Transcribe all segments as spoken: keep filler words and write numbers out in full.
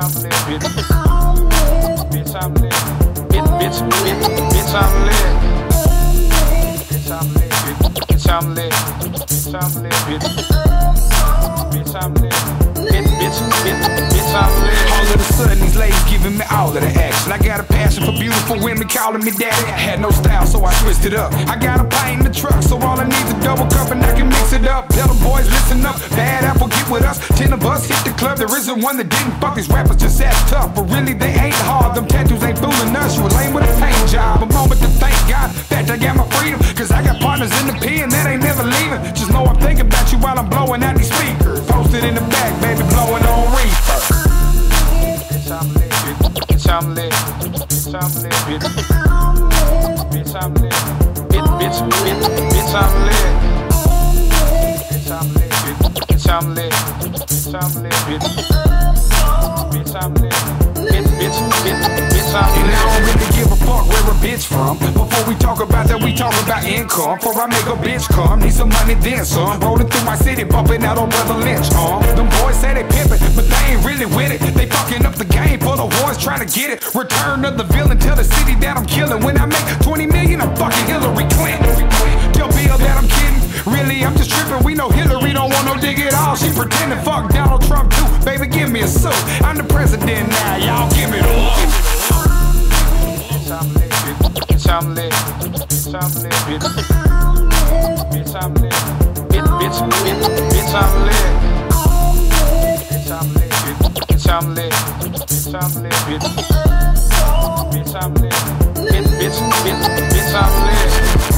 I'm lit, bitch. Bitch, I'm lit. Bitch, bitch, bitch, bitch, I'm lit. Bitch, I'm lit, bitch. Bitch, I'm lit. Bitch, I'm lit, bitch. Bitch, I'm lit. Bitch, bitch, bitch, bitch, I'm lit. All of a sudden, these ladies giving me all of the action. I got a passion for beautiful women calling me daddy. I had no style, so I switched it up. I got a pint in the truck, so all I need's a double cup and I can mix it up. Tell the boys, listen up. Bad apple, get with us. Ten of us hit the club. There isn't one that didn't fuck. These rappers just act tough, but really they ain't hard. Them tattoos ain't fooling us. You a lame with a paint job. A moment to thank God that I got my freedom. Cause I got partners in the pen that ain't never leaving. Just know I'm thinking about you while I'm blowing out these speakers. Posted in the back, baby, blowing on reefer. Bitch, I'm lit, bitch. Bitch, I'm lit. Bitch, I'm lit, bitch. Bitch, I'm lit. Bitch, bitch, bitch, bitch, I'm lit. Bitch, I'm lit, bitch. Bitch, I'm lit. Bitch, I'm lit, bitch. Bitch, I'm lit. Bitch, bitch, bitch, bitch, I'm lit. And I don't really give a fuck where a bitch from. Before we talk about that, we talk about income. Before I make a bitch come, need some money then some. Rolling through my city, bumping out on Brother Lynch. Um, them boys say they pimpin', but they ain't really with it. They fucking up the game for the ones trying to get it. Return of the villain, tell the city that I'm killing. When I make twenty million, I'm fucking Hillary Clinton. Tell Bill that I'm kidding. Really, I'm just tripping. We know Hillary don't want no dig at all. She pretending fuck Donald Trump too. Baby, give me a suit. I'm the president now, y'all give me the loot. Bitch, I'm lit, bitch. Bitch, I'm lit. Bitch, I'm lit, bitch. Bitch, I'm lit. Bitch, bitch, bitch, bitch, I'm lit. Bitch, I'm lit, bitch. Bitch, I'm lit. Bitch, I'm lit, bitch. Bitch, I'm lit. Bitch, bitch, bitch, bitch, I'm lit.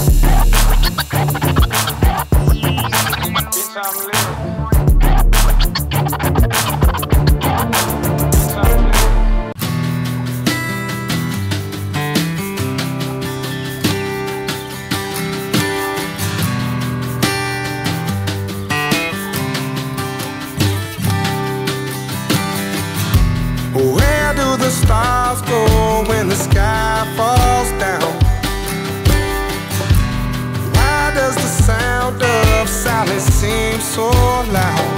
Bitch, I'm lit. Where do the stars go when the sky falls down? Why does the sound of silence seem so loud?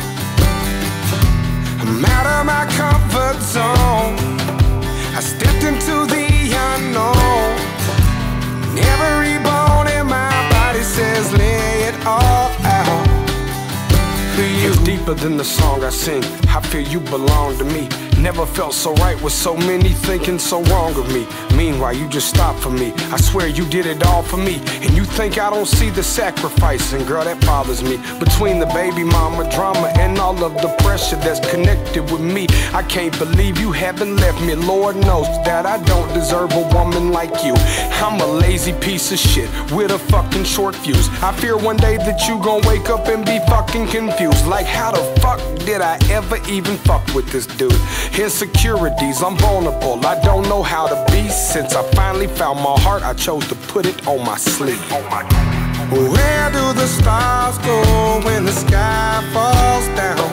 I'm out of my comfort zone. I stepped into the unknown. And every bone in my body says lay it all out for you. It's deeper than the song I sing. I feel you belong to me. Never felt so right with so many thinking so wrong of me. Meanwhile, you just stopped for me. I swear you did it all for me. And you think I don't see the sacrifice. And girl, that bothers me. Between the baby mama drama and all of the pressure that's connected with me, I can't believe you haven't left me. Lord knows that I don't deserve a woman like you. I'm a lazy piece of shit with a fucking short fuse. I fear one day that you gon' wake up and be fucking confused. Like, how the fuck did I ever even fuck with this dude? Insecurities, I'm vulnerable. I don't know how to be. Since I finally found my heart, I chose to put it on my sleeve. Where do the stars go when the sky falls down?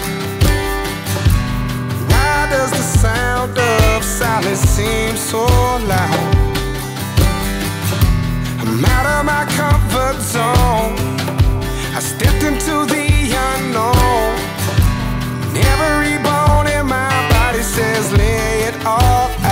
Why does the sound of silence seem so loud? I'm out of my comfort zone. I stepped into the unknown. And every bone in my body says lay it all out.